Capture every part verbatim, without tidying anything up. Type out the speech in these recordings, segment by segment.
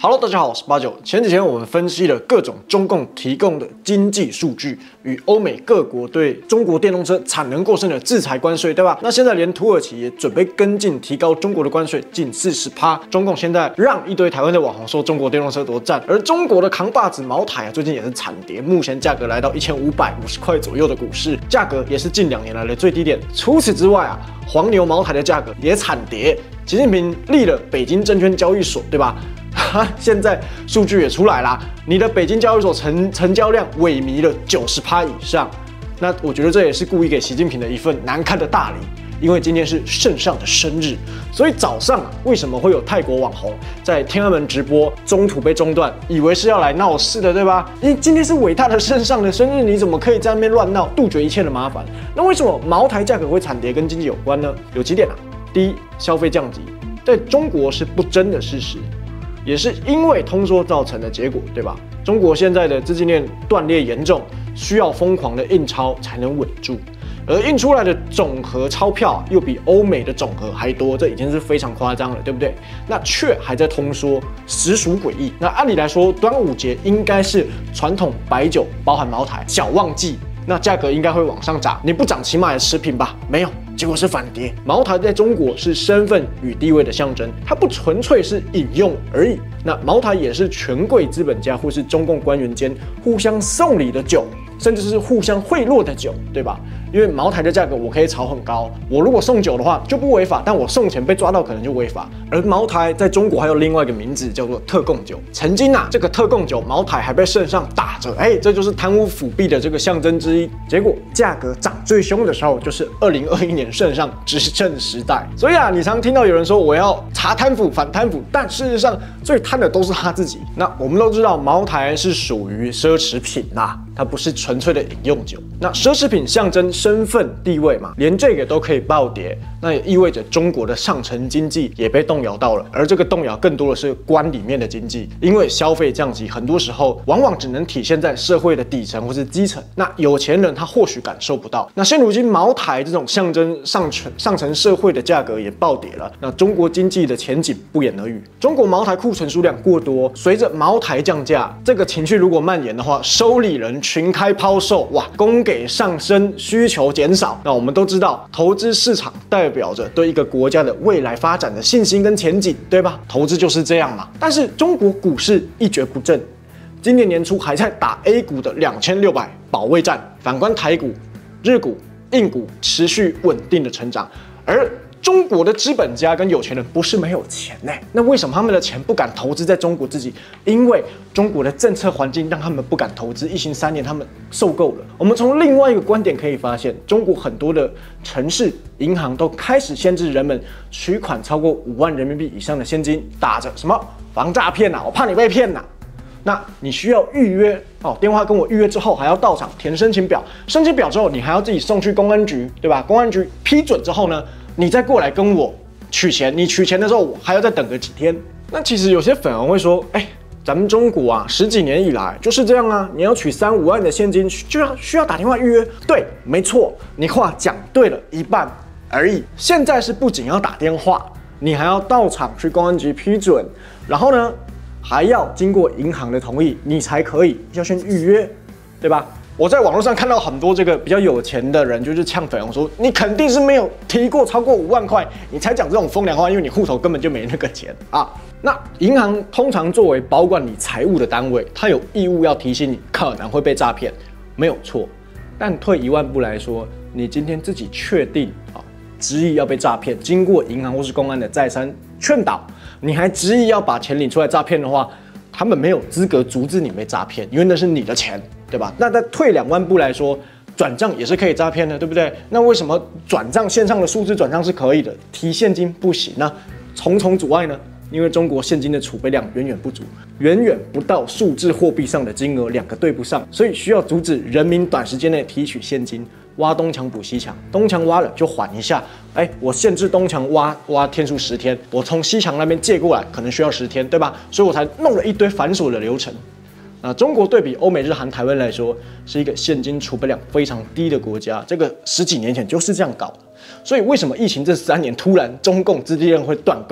Hello， 大家好，我是八九。前几天我们分析了各种中共提供的经济数据与欧美各国对中国电动车产能过剩的制裁关税，对吧？那现在连土耳其也准备跟进提高中国的关税近 百分之四十。中共现在让一堆台湾的网红说中国电动车多赞，而中国的扛把子茅台啊，最近也是惨跌，目前价格来到一千五百五十块左右的股市，价格也是近两年来的最低点。除此之外啊，黄牛茅台的价格也惨跌。习近平立了北京证券交易所，对吧？现在数据也出来啦，你的北京交易所成成交量萎靡了 百分之九十 以上。那我觉得这也是故意给习近平的一份难看的大礼，因为今天是圣上的生日，所以早上啊，为什么会有泰国网红在天安门直播，中途被中断，以为是要来闹事的，对吧？因为今天是伟大的圣上的生日，你怎么可以在那边乱闹，杜绝一切的麻烦？那为什么茅台价格会惨跌，跟经济有关呢？有几点啊。第一，消费降级，在中国是不争的事实，也是因为通缩造成的结果，对吧？中国现在的资金链断裂严重，需要疯狂的印钞才能稳住，而印出来的总和钞票又比欧美的总和还多，这已经是非常夸张了，对不对？那却还在通缩，实属诡异。那按理来说，端午节应该是传统白酒包含茅台小旺季，那价格应该会往上涨，你不涨起码也持平吧？没有。结果是反跌。茅台在中国是身份与地位的象征，它不纯粹是饮用而已。那茅台也是权贵资本家或是中共官员间互相送礼的酒，甚至是互相贿赂的酒，对吧？因为茅台的价格我可以炒很高，我如果送酒的话就不违法，但我送钱被抓到可能就违法。而茅台在中国还有另外一个名字叫做特供酒。曾经啊，这个特供酒茅台还被圣上打着，哎，这就是贪污腐弊的这个象征之一。结果价格涨最凶的时候就是二零二一年圣上执政时代。所以啊，你常听到有人说我要查贪腐反贪腐，但事实上最贪的都是他自己。那我们都知道茅台是属于奢侈品啦，它不是纯粹的饮用酒。那奢侈品象征身份地位嘛，连这个都可以暴跌，那也意味着中国的上层经济也被动摇到了。而这个动摇更多的是官里面的经济，因为消费降级，很多时候往往只能体现在社会的底层或是基层。那有钱人他或许感受不到。那现如今茅台这种象征上层上层社会的价格也暴跌了，那中国经济的前景不言而喻。中国茅台库存数量过多，随着茅台降价，这个情绪如果蔓延的话，收礼人群开抛售，哇，供给上升，需求减少。那我们都知道，投资市场代表着对一个国家的未来发展的信心跟前景，对吧？投资就是这样嘛。但是中国股市一蹶不振，今年年初还在打 A 股的两千六百保卫战，反观台股、日股、印股持续稳定的成长，而中国的资本家跟有钱人不是没有钱呢、欸，那为什么他们的钱不敢投资在中国自己？因为中国的政策环境让他们不敢投资，疫情三年他们受够了。我们从另外一个观点可以发现，中国很多的城市银行都开始限制人们取款超过五万人民币以上的现金，打着什么防诈骗呐，我怕你被骗呐。那你需要预约哦，电话跟我预约之后，还要到场填申请表，申请表之后你还要自己送去公安局，对吧？公安局批准之后呢，你再过来跟我取钱。你取钱的时候，我还要再等个几天。那其实有些粉红会说，哎，咱们中国啊，十几年以来就是这样啊，你要取三五万的现金，就要需要打电话预约。对，没错，你话讲对了一半而已。现在是不仅要打电话，你还要到场去公安局批准，然后呢，还要经过银行的同意，你才可以要先预约，对吧？我在网络上看到很多这个比较有钱的人，就是呛粉红说，你肯定是没有提过超过五万块，你才讲这种风凉话，因为你户头根本就没那个钱啊。那银行通常作为保管你财务的单位，它有义务要提醒你可能会被诈骗，没有错。但退一万步来说，你今天自己确定啊，执意要被诈骗，经过银行或是公安的再三劝导，你还执意要把钱领出来诈骗的话，他们没有资格阻止你被诈骗，因为那是你的钱，对吧？那再退两万步来说，转账也是可以诈骗的，对不对？那为什么转账线上的数字转账是可以的，提现金不行呢？重重阻碍呢？因为中国现金的储备量远远不足，远远不到数字货币上的金额，两个对不上，所以需要阻止人民短时间内提取现金。挖东墙补西墙，东墙挖了就缓一下，哎，我限制东墙挖挖天数十天，我从西墙那边借过来可能需要十天，对吧？所以我才弄了一堆繁琐的流程。那中国对比欧美日韩台湾来说，是一个现金储备量非常低的国家，这个十几年前就是这样搞的。所以为什么疫情这三年突然中共资金链会断供？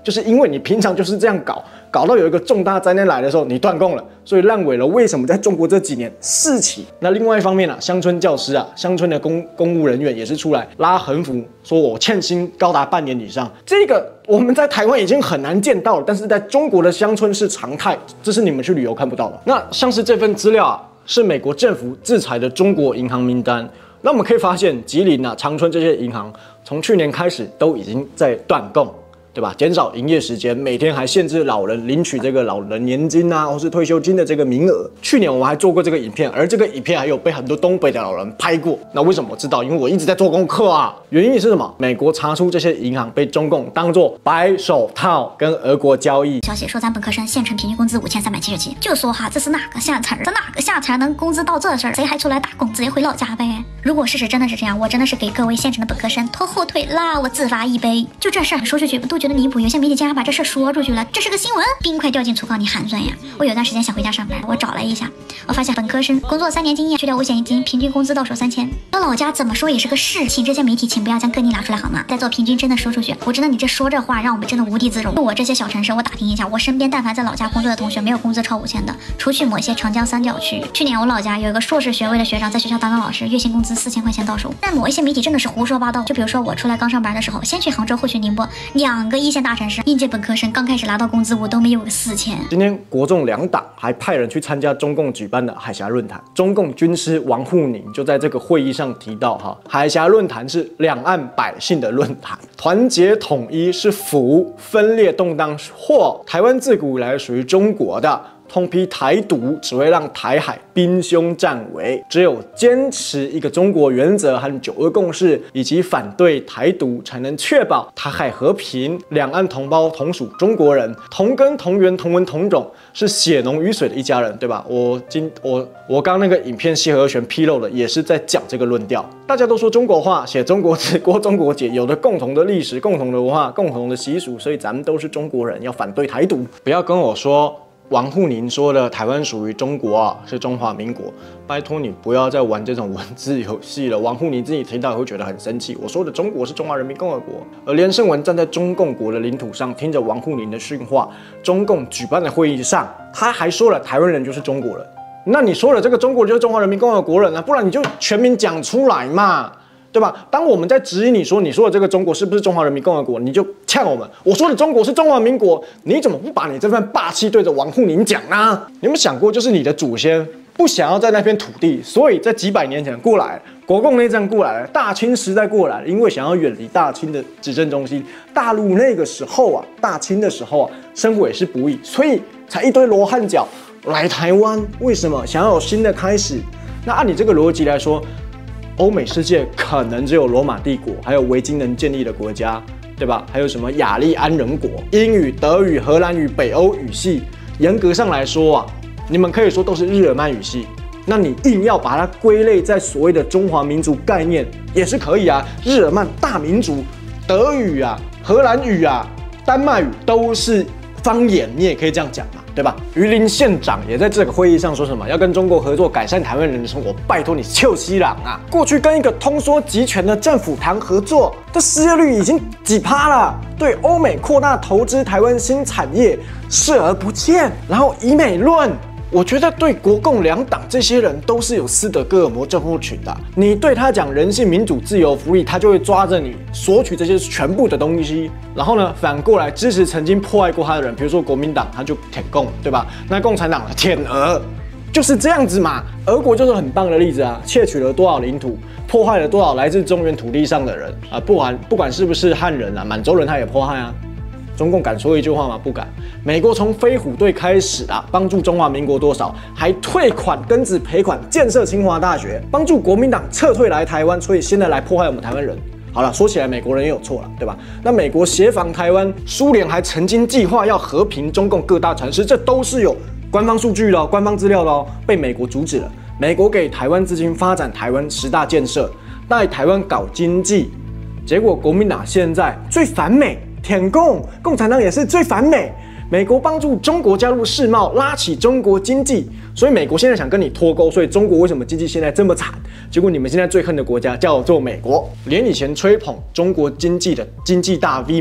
就是因为你平常就是这样搞，搞到有一个重大灾难来的时候，你断供了，所以烂尾了。为什么在中国这几年四起？那另外一方面啊，乡村教师啊，乡村的公公务人员也是出来拉横幅，说我欠薪高达半年以上。这个我们在台湾已经很难见到了，但是在中国的乡村是常态，这是你们去旅游看不到的。那像是这份资料啊，是美国政府制裁的中国银行名单。那我们可以发现，吉林啊、长春这些银行从去年开始都已经在断供，对吧？减少营业时间，每天还限制老人领取这个老人年金啊，或是退休金的这个名额。去年我们还做过这个影片，而这个影片还有被很多东北的老人拍过。那为什么我知道？因为我一直在做功课啊。原因是什么？美国查出这些银行被中共当作白手套跟俄国交易。 消息说咱本科生县城平均工资五千三百七十七，就说哈，这是哪个下层？这哪个下层能工资到这事儿？谁还出来打工？直接回老家呗。如果事实真的是这样，我真的是给各位县城的本科生拖后腿啦！我自罚一杯。就这事儿说出去，不都觉得离谱？有些媒体竟然把这事说出去了，这是个新闻，冰块掉进醋缸，你寒酸呀！我有段时间想回家上班，我找了一下，我发现本科生工作三年经验，去掉五险一金，平均工资到手三千。那老家怎么说也是个事情，这些媒体请不要将个例拿出来好吗？再做平均真的说出去，我知道你这说这话让我们真的无地自容。就我这些小城市，我打听一下，我身边但凡在老家工作的同学，没有工资超五千的，除去某些长江三角区。去年我老家有一个硕士学位的学长在学校当个老师，月薪工资四千块钱到手。但某一些媒体真的是胡说八道，就比如说我出来刚上班的时候，先去杭州，后去宁波，两个一线大城市，应届本科生刚开始拿到工资，我都没有个四千。 今天国众两党还派人去参加中共举办的海峡论坛，中共军师王沪宁就在这个会议上提到，哈，海峡论坛是两岸百姓的论坛，团结统一是福，分裂动荡是祸。台湾自古以来属于中国的。通批台独只会让台海兵凶战危，只有坚持一个中国原则和九二共识，以及反对台独，才能确保台海和平。两岸同胞同属中国人，同根同源同文同种，是血浓于水的一家人，对吧？我今我我刚那个影片谢和弦披露的，也是在讲这个论调。大家都说中国话，写中国字，过中国节，有的共同的历史、共同的文化、共同的习俗，所以咱们都是中国人，要反对台独。不要跟我说。王沪宁说的台湾属于中国啊，是中华民国。拜托你不要再玩这种文字游戏了。王沪宁自己听到也会觉得很生气。我说的中国是中华人民共和国，而连胜文站在中共国的领土上，听着王沪宁的训话。中共举办的会议上，他还说了台湾人就是中国人。那你说了这个中国就是中华人民共和国人啊，不然你就全民讲出来嘛。对吧？当我们在质疑你说你说的这个中国是不是中华人民共和国，你就呛我们。我说的中国是中华民国，你怎么不把你这份霸气对着王沪宁讲呢？你有没有想过，就是你的祖先不想要在那片土地，所以在几百年前过来，国共内战过来了，大清时代过来了，因为想要远离大清的执政中心，大陆那个时候啊，大清的时候啊，生活也是不易，所以才一堆罗汉脚来台湾。为什么想要有新的开始？那按你这个逻辑来说。欧美世界可能只有罗马帝国，还有维京人建立的国家，对吧？还有什么雅利安人国、英语、德语、荷兰语、北欧语系，严格上来说啊，你们可以说都是日耳曼语系。那你硬要把它归类在所谓的中华民族概念，也是可以啊。日耳曼大民族，德语啊、荷兰语啊、丹麦语都是方言，你也可以这样讲嘛。对吧？榆林县长也在这个会议上说什么要跟中国合作，改善台湾人的生活。拜托你臭西郎啊！过去跟一个通说集权的政府谈合作，这失业率已经几趴了。对欧美扩大投资台湾新产业视而不见，然后以美论。我觉得对国共两党这些人都是有斯德哥尔摩症候群的。你对他讲人性、民主、自由、福利，他就会抓着你索取这些全部的东西。然后呢，反过来支持曾经破坏过他的人，比如说国民党，他就舔共，对吧？那共产党舔俄，就是这样子嘛。俄国就是很棒的例子啊，窃取了多少领土，破坏了多少来自中原土地上的人啊，不管不管是不是汉人啊，满洲人他也迫害啊。中共敢说一句话吗？不敢。美国从飞虎队开始啊，帮助中华民国多少，还退款庚子赔款建设清华大学，帮助国民党撤退来台湾，所以现在来迫害我们台湾人。好了，说起来美国人也有错了，对吧？那美国协防台湾，苏联还曾经计划要和平中共各大城市，这都是有官方数据的、官方资料的哦，被美国阻止了。美国给台湾资金发展台湾十大建设，带台湾搞经济，结果国民党现在最反美。舔共，共产党也是最反美。美国帮助中国加入世贸，拉起中国经济，所以美国现在想跟你脱钩。所以中国为什么经济现在这么惨？结果你们现在最恨的国家叫做美国，连以前吹捧中国经济的经济大 V 们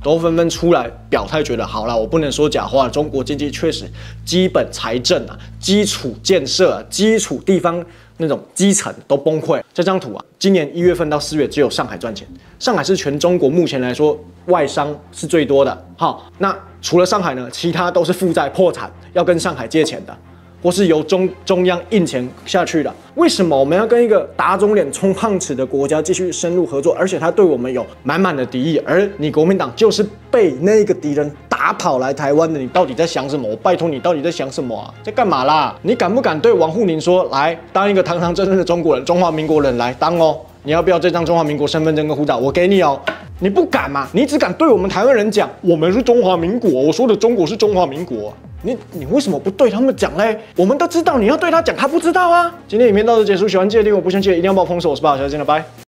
都纷纷出来表态，觉得好啦，我不能说假话，中国经济确实基本财政啊、基础建设啊、基础地方那种基层都崩溃。这张图啊，今年一月份到四月只有上海赚钱，上海是全中国目前来说外商是最多的。好，那除了上海呢，其他都是负债破产，要跟上海借钱的。 或是由中中央印钱下去的，为什么我们要跟一个打肿脸充胖子的国家继续深入合作？而且他对我们有满满的敌意，而你国民党就是被那个敌人打跑来台湾的，你到底在想什么？我拜托你，到底在想什么啊？在干嘛啦？你敢不敢对王沪宁说，来当一个堂堂正正的中国人，中华民国人来当哦？你要不要这张中华民国身份证跟护照？我给你哦。 你不敢嘛？你只敢对我们台湾人讲，我们是中华民国。我说的中国是中华民国。你你为什么不对他们讲嘞？我们都知道你要对他讲，他不知道啊。今天影片到此结束，喜欢记得订阅，不想记得一定要帮我封锁。我是八号，下次见了，拜。